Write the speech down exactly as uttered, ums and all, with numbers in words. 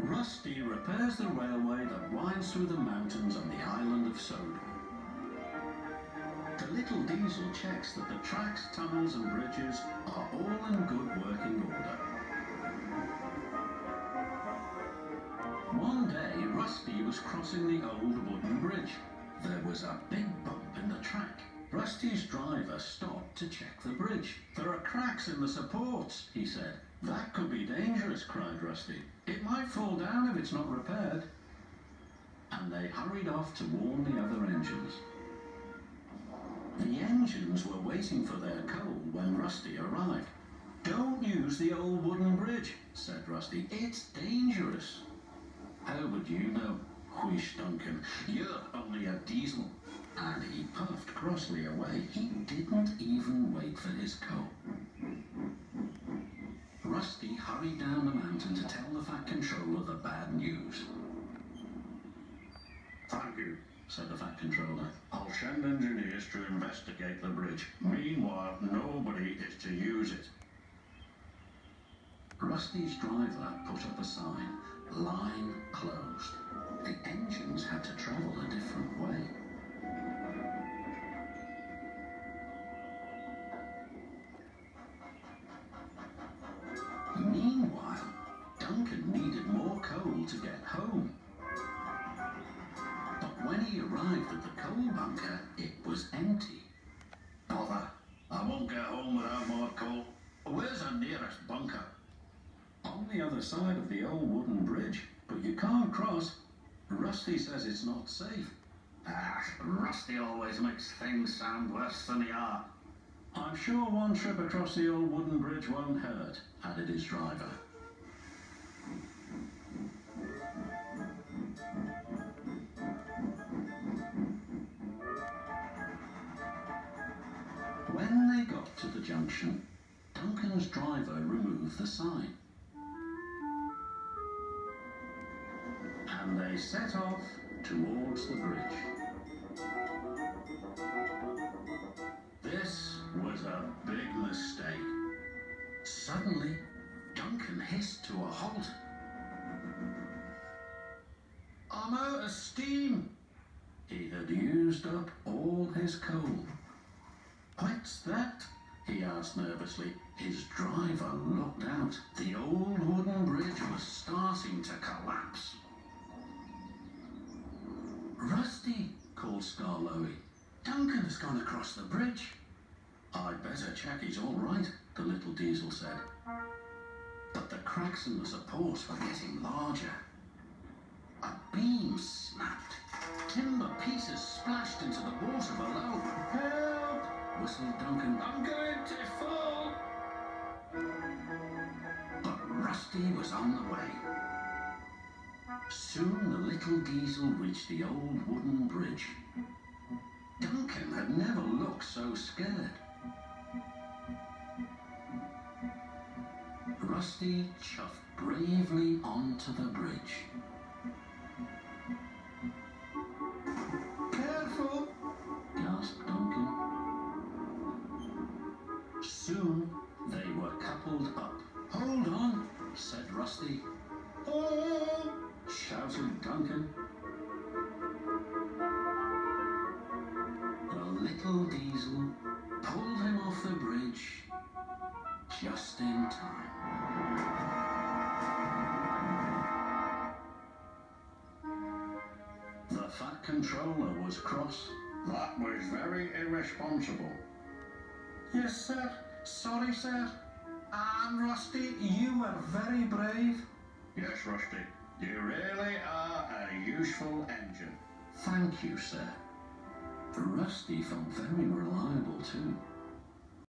Rusty repairs the railway that winds through the mountains on the island of Sodor. The little diesel checks that the tracks, tunnels and bridges are all in good working order. One day, Rusty was crossing the old wooden bridge. There was a big bump in the track. Rusty's driver stopped to check the bridge. "There are cracks in the supports," he said. "That could be dangerous," cried Rusty. "It might fall down if it's not repaired." And they hurried off to warn the other engines. The engines were waiting for their coal when Rusty arrived. "Don't use the old wooden bridge," said Rusty. "It's dangerous." "How would you know?" wheezed Duncan. "You're only a diesel." And he puffed crossly away. He didn't even wait for his coal. Rusty hurried down the mountain to tell the Fat Controller the bad news. "Thank you," said the Fat Controller. "I'll send engineers to investigate the bridge. Meanwhile, nobody is to use it." Rusty's driver put up a sign, "Line closed." The engines had to travel a different way. Meanwhile, Duncan needed more coal to get home. But when he arrived at the coal bunker, it was empty. "Bother, I won't get home without more coal. Where's the nearest bunker?" "On the other side of the old wooden bridge, but you can't cross. Rusty says it's not safe." "Ah, Rusty always makes things sound worse than they are." "I'm sure one trip across the old wooden bridge won't hurt," added his driver. When they got to the junction, Duncan's driver removed the sign. And they set off towards the bridge. This was a big mistake. Suddenly, Duncan hissed to a halt. "I'm out of steam." He had used up all his coal. "What's that?" he asked nervously. His driver looked out. The old wooden bridge was starting to collapse. "Rusty," called Skarloey. "Duncan has gone across the bridge." "I'd better check he's all right," the little diesel said. But the cracks in the supports were getting larger. A beam snapped. Timber pieces splashed into the water below. "Help!" whistled Duncan. "I'm going to fall!" But Rusty was on the way. Soon the little diesel reached the old wooden bridge. Duncan had never looked so scared. Rusty chuffed bravely onto the bridge. "Careful!" gasped Duncan. Soon they were coupled up. "Hold on," said Rusty. "Oh!" shouted Duncan. The little diesel pulled him off the bridge just in time. The Fat Controller was cross. "That was very irresponsible." "Yes, sir. Sorry, sir. And Rusty, you were very brave." "Yes, Rusty, you really are a useful engine." "Thank you, sir." Rusty felt very reliable too.